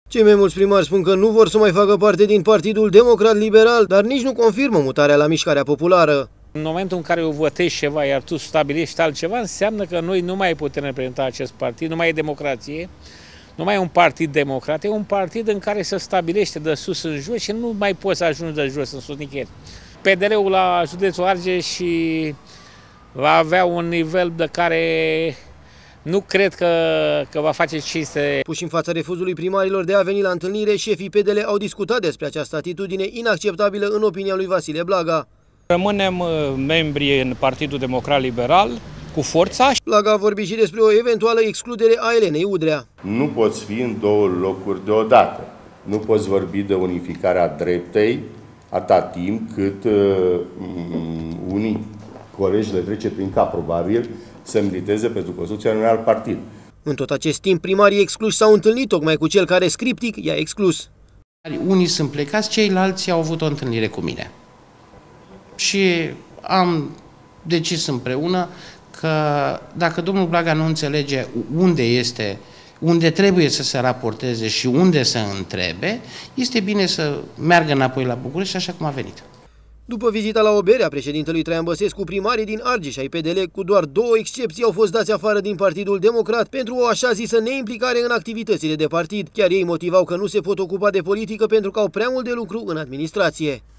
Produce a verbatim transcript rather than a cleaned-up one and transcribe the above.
Cei mai mulți primari spun că nu vor să mai facă parte din Partidul Democrat Liberal, dar nici nu confirmă mutarea la Mișcarea Populară. În momentul în care eu votezi ceva, iar tu stabilești altceva, înseamnă că noi nu mai putem reprezenta acest partid, nu mai e democrație, nu mai e un partid democrat, e un partid în care se stabilește de sus în jos și nu mai poți să ajungi de jos în sus nicăieri. P D L-ul la județul Argeș și va avea un nivel de care nu cred că, că va face cinste. Puși în fața refuzului primarilor de a veni la întâlnire, șefii P D L au discutat despre această atitudine inacceptabilă în opinia lui Vasile Blaga. Rămânem membri în Partidul Democrat Liberal cu forța. Blaga a vorbit și despre o eventuală excludere a Elenei Udrea. Nu poți fi în două locuri deodată. Nu poți vorbi de unificarea dreptei atâta timp cât uh, unii colegi le trece prin cap, probabil, să militeze pentru construcția unui alt partid. În tot acest timp, primarii excluși s-au întâlnit tocmai cu cel care scriptic i-a exclus. Unii sunt plecați, ceilalți au avut o întâlnire cu mine. Și am decis împreună că dacă domnul Blaga nu înțelege unde este, unde trebuie să se raporteze și unde să întrebe, este bine să meargă înapoi la București așa cum a venit. După vizita la o bere a președintelui Traian Băsescu, primarii din Argeș ai P D L, cu doar două excepții, au fost dați afară din Partidul Democrat pentru o așa zisă neimplicare în activitățile de partid. Chiar ei motivau că nu se pot ocupa de politică pentru că au prea mult de lucru în administrație.